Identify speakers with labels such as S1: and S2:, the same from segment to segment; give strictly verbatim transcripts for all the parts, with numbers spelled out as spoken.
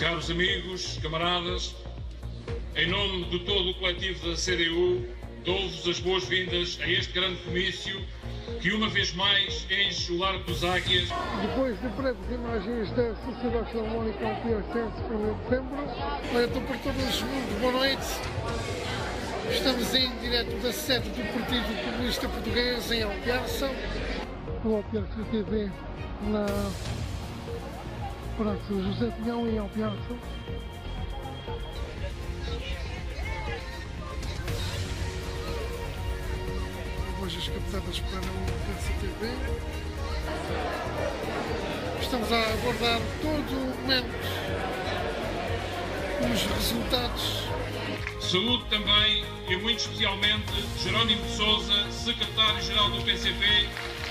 S1: Caros amigos, camaradas, em nome de todo o coletivo da C D U, dou-vos as boas-vindas a este grande comício que uma vez mais enche o Largo dos Águias.
S2: Depois de breves imagens da Sociedade Filarmónica ao Piacense para dezembro, olha, estou por todos os mundos, boa noite. Estamos em direto da sede do Partido Comunista Português em Alpiarça. O Alpiarça T V na Praça José Pinhão em Alpiarça. Hoje captadas para o Alpiarça T V. Estamos a aguardar todo o momento os resultados.
S1: Saúde também e muito especialmente Jerónimo de Sousa, secretário-geral do P C P.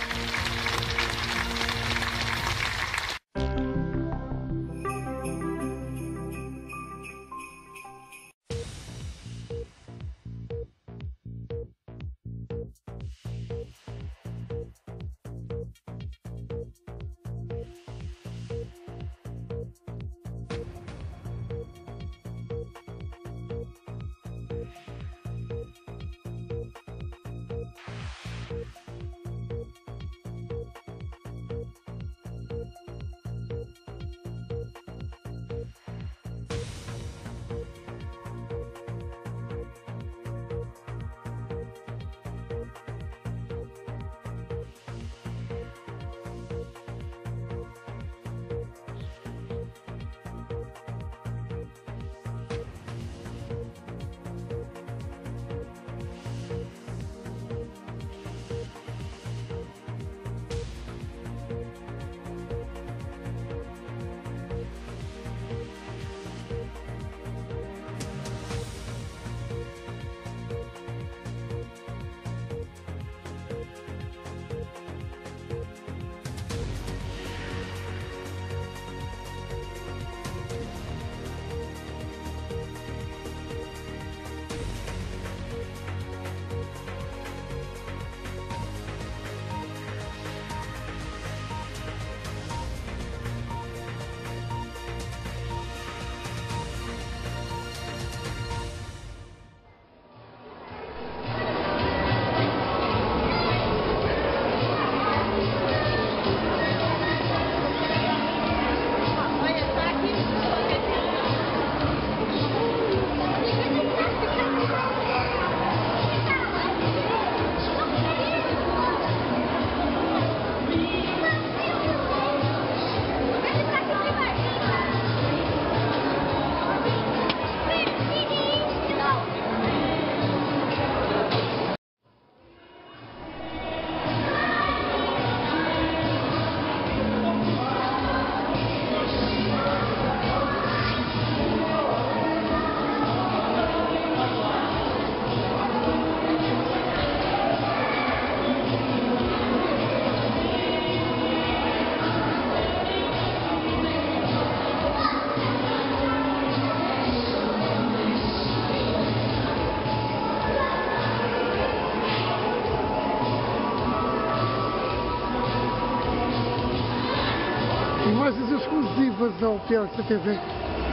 S2: Imagens exclusivas ao Alpiarça T V.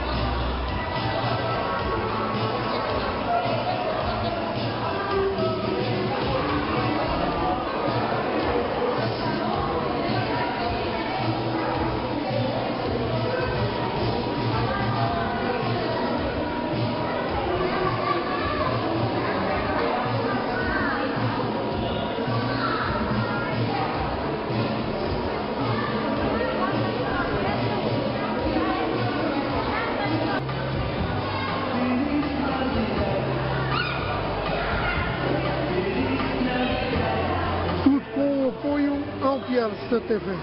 S2: Alpiarça T V.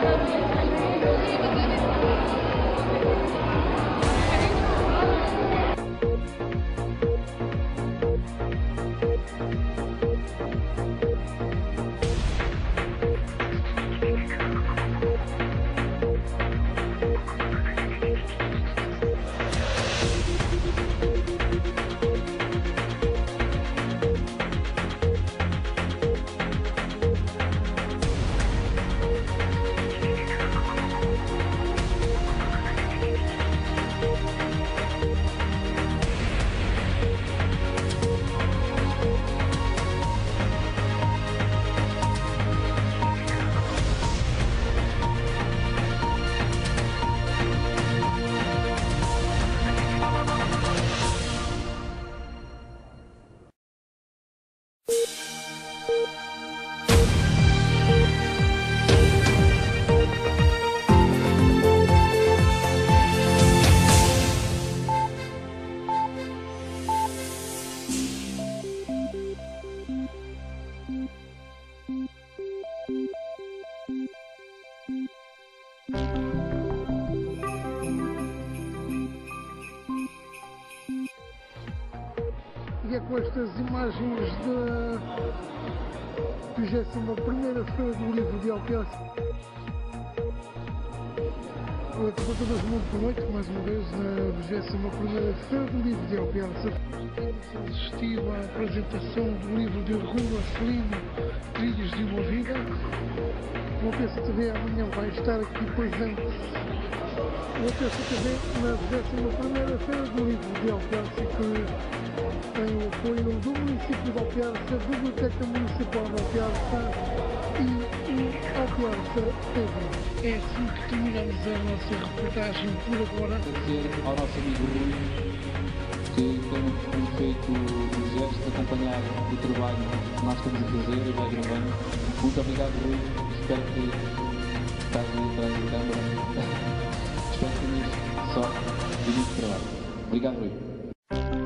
S2: E é com estas imagens da vigésima primeira Feira do Livro de Alpiarce. Para todas muito boa noite, mais uma vez, na vigésima primeira Feira do Livro de Alpiarce. Temos assistido à apresentação do livro de Rui Marcelino, Trilhos de uma Vida. O Alpiarce T V amanhã vai estar aqui presente. O Alpiarce T V na vigésima primeira Feira do Livro de Alpiarce, que tem o apoio do município de Alpiarce, da Biblioteca Municipal de Alpiarce e o Alpiarce T V. É assim que terminamos a nossa reportagem por agora.
S3: Agradecer ao nosso amigo Rui, que tem feito o gesto de acompanhar o trabalho que nós estamos a fazer e vai gravando. Muito obrigado, Rui. Espero que estás aí atrás da câmara. Espero que tenhas sorte e muito trabalho. Obrigado, Rui.